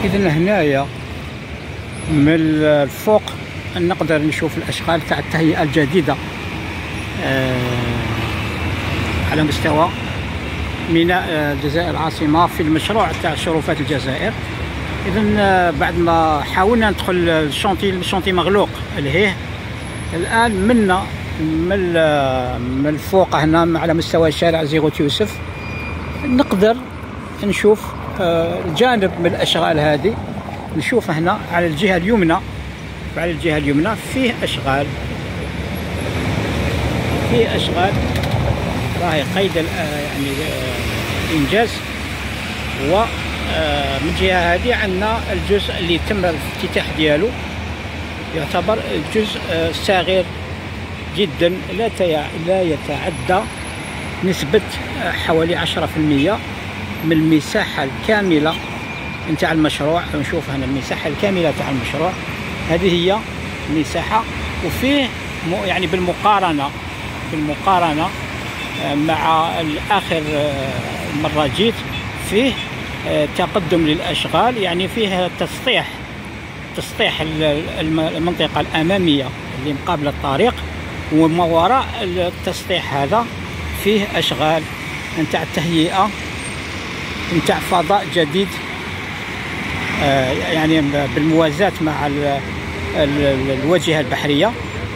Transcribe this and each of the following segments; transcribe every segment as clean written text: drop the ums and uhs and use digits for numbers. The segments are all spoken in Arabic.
إذن هنايا من الفوق نقدر نشوف الأشغال تاع التهيئة الجديدة على مستوى ميناء الجزائر العاصمة في المشروع تاع شرفات الجزائر. إذن بعد ما حاولنا ندخل الشونتي مغلوق لهيه، الآن من الفوق هنا على مستوى شارع زيغوت يوسف نقدر نشوف الجانب من الأشغال هذه. نشوف هنا على الجهة اليمنى فيه أشغال راهي قيد يعني الإنجاز. ومن الجهة هذه عندنا الجزء اللي تم الافتتاح ديالو، يعتبر جزء صغير جدا لا يتعدى نسبة حوالي 10% من المساحة الكاملة نتاع المشروع. نشوف هنا المساحة الكاملة تاع المشروع، هذه هي المساحة. وفيه يعني بالمقارنة مع الآخر مرة جيت فيه تقدم للأشغال، يعني فيه تسطيح المنطقة الأمامية اللي مقابل الطريق، وما وراء التسطيح هذا فيه أشغال نتاع التهيئة نتاع فضاء جديد، يعني بالموازاة مع الواجهة البحرية.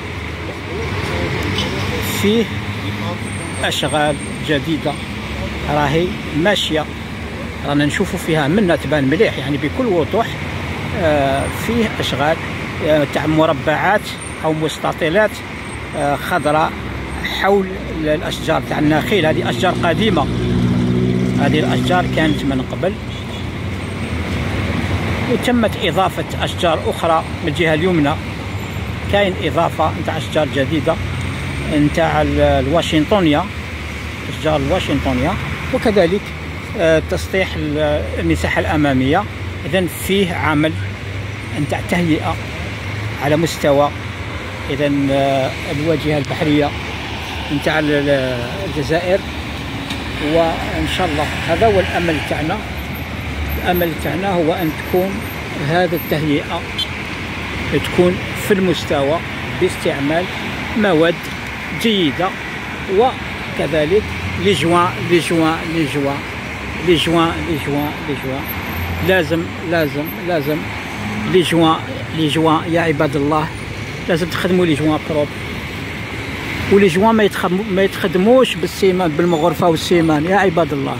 فيه أشغال جديدة راهي ماشية، رانا نشوفوا فيها منا تبان مليح يعني بكل وضوح. فيه أشغال تاع مربعات أو مستطيلات خضراء حول الأشجار تاع النخيل. هذه أشجار قديمة، هذه الأشجار كانت من قبل، وتمت إضافة أشجار أخرى من الجهة اليمنى. كاين إضافة نتاع أشجار جديدة نتاع الواشنطنية، أشجار الواشنطنية، وكذلك تسطيح المساحة الأمامية. إذن فيه عمل نتاع تهيئة على مستوى الواجهة البحرية نتاع الجزائر. وإن شاء الله هذا هو الأمل تاعنا. الأمل تاعنا هو أن تكون هذه التهيئة تكون في المستوى باستعمال مواد جيدة، وكذلك لي جوان لازم لي جوان يا عباد الله، لازم تخدموا لي جوان بروب. ولي جوان ما يتخدموش بالسيمان، بالمغرفة والسيمان يا عباد الله.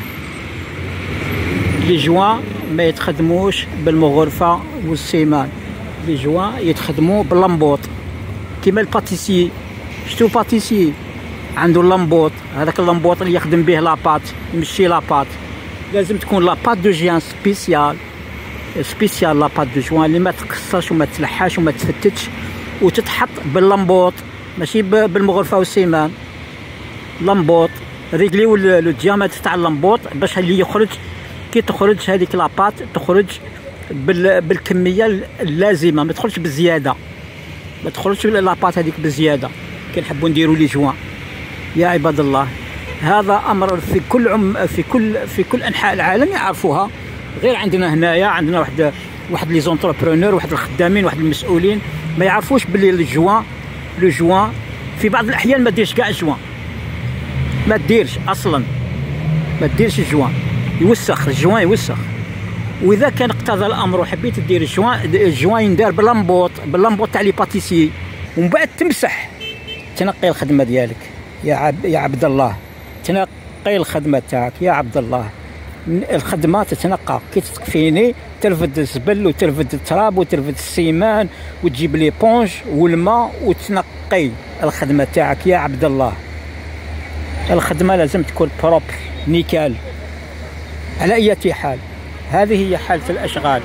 لي جوان ما يتخدموش بالمغرفة والسيمان، لي جوان يتخدموا باللمبوط كيما الباتيسي. شتو باتيسي عنده اللمبوط، هذاك اللمبوط اللي يخدم به لاباط، يمشي لاباط. لازم تكون لاباط دو جيان سبيسيال لاباط دو جوان اللي ما تكسرش وما تلحاش وما تفتتش، وتتحط باللمبوط ماشي بالمغرفة والسيمان. لمبوط ريغليو لو ديامتر تاع اللمبوط باش اللي يخرج كي تخرج هذيك لاباط تخرج بالكمية اللازمة، ما تخرجش بالزيادة، ما تخرجش لاباط هذيك بزيادة. كي نحبوا نديروا لي جوان يا عباد الله، هذا امر في كل انحاء العالم يعرفوها، غير عندنا هنايا. عندنا واحد لي زونتربرونور، واحد الخدامين، واحد المسؤولين ما يعرفوش باللي لو جوان في بعض الاحيان ما ديرش كاع الجوان، ما ديرش اصلا، ما ديرش الجوان، يوسخ الجوان يوسخ. واذا كان اقتضى الامر وحبيت دير الجوان يندار باللمبوط تاع لي باتيسي، ومن بعد تنقي الخدمه ديالك يا عبد الله، تنقي الخدمه تاعك يا عبد الله. الخدمه تتنقى كي تكفيني، ترفد الزبل وترفد التراب وترفد السيمان وتجيب لي بونج والماء وتنقي الخدمه تاعك يا عبد الله. الخدمه لازم تكون بروبر نيكال. على اي حال هذه هي حالة الأشغال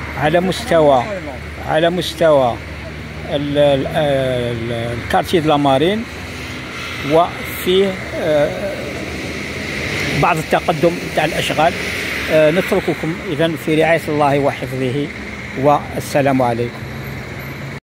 على مستوى الكارتيه د لامارين، وفيه بعض التقدم تاع الأشغال. نترككم إذن في رعاية الله وحفظه، والسلام عليكم.